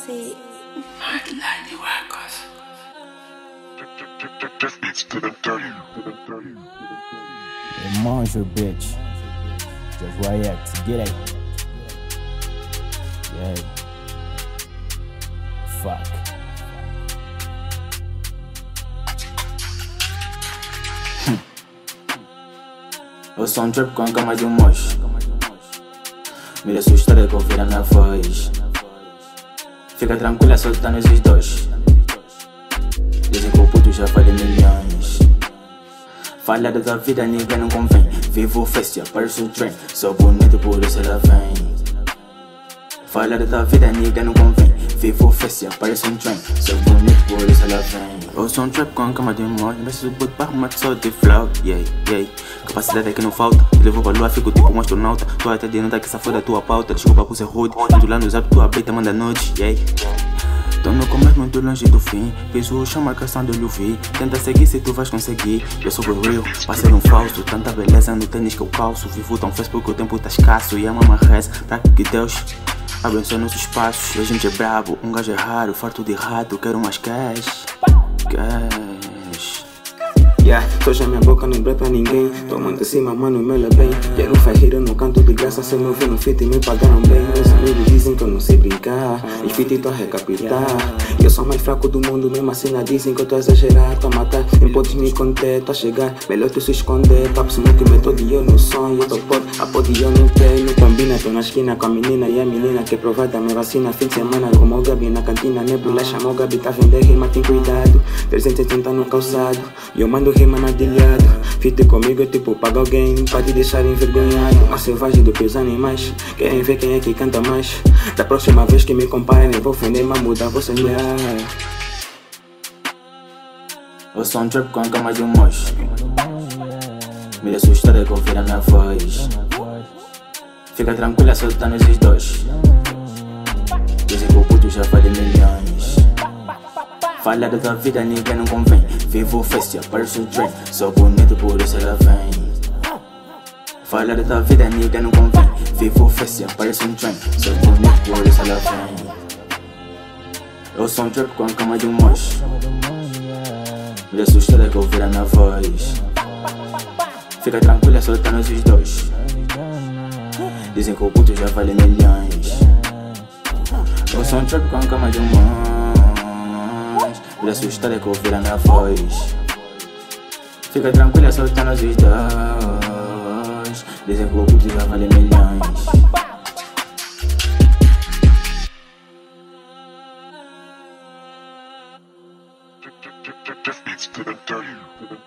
MC. Lightning Records. Just beats to them dirty. Monster bitch. Just react. Get it. Yeah. Fuck. Eu sou trap com a cama de mocho. Me assustar é conferir a minha voz. Fica tranquila, soltando esses dois. Dizem que o puto já vale milhões. Falar da vida ninguém não convém. Vivo o festa, aparece o trem. Sou bonito, por isso ela vem. Falar da vida ninguém não convém. Vivo o festa, aparece um trem. Sou bonito, por isso ela vem. Eu sou trap com a cama de mocho. Mas se o puto para arrumar só de flow. Yeah, yeah. Capacidade é que não falta. Te levou pra lua, fico tipo um astronauta. Tô até de nota que essa foi da tua pauta. Desculpa por ser rude. Ando lá no zap, tua beita manda noite. Yeah. Tô no começo muito longe do fim. Piso o chão, marcação do vi. Tenta seguir se tu vais conseguir. Eu sou o real, parceiro um falso. Tanta beleza no tênis que eu calço. Vivo tão feliz porque o tempo tá escasso. E a mama reza pra que Deus abençoe nossos passos. A gente é brabo, um gajo é raro. Farto de rato, quero mais cash. Cash. Yeah, soja minha boca não brota ninguém. Tô muito acima, mano, meu é bem. Quero fazer eu no canto de graça. Se me ouvir no fit e me pagaram bem. Meus amigos dizem que eu não sei brincar. Os fit tô a recapitar. Eu sou mais fraco do mundo, mesmo assim lá dizem que eu tô a exagerar. Tô a matar, nem podes me conter. Tô a chegar, melhor tu se esconder. Papo se muito me todo dia no sonho. Eu tô pode, a pode eu não tenho. Não combina, tô na esquina com a menina. E a menina que provar da minha vacina. Fim de semana como o Gabi na cantina. Nebula chamou o Gabi, tá vender rima, tem cuidado. 380 no calçado, e eu mando rima na delhado. Fite comigo é tipo paga alguém pra te deixar envergonhado. A selvagem do que os animais querem ver quem é que canta mais. Da próxima vez que me comparem eu vou ofender, mas mudar vou sonhar. Eu sou trap com a cama de mocho. Me assustar é conferir a minha voz. Fica tranquila, soltando esses dois. Dizem que o puto já vale milhões. Falar da vida ninguém não convém. Vivo o festa, aparece o trem. Sou bonito, por isso ela vem. Falar da vida ninguém não convém. Vivo o festa, aparece um trem. Sou bonito, por isso ela vem. Eu sou trap com a cama de mocho. Me assustar é que ouvir a minha voz. Fica tranquila, soltando esses dois. Dizem que o puto já vale milhões. Eu sou trap com a cama de mocho. Me assustar é que ouvir a minha voz. Fica tranquila, soltando os dois. Dizem que o puto já vale milhões. Just beats to them dirty.